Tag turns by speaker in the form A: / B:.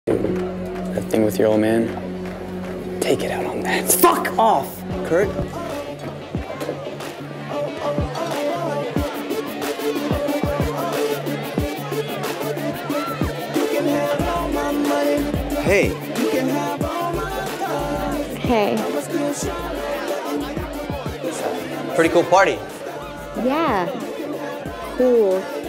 A: That thing with your old man, take it out on that. Fuck off, Kurt. Hey.
B: Hey.
A: Pretty cool party.
B: Yeah. Cool.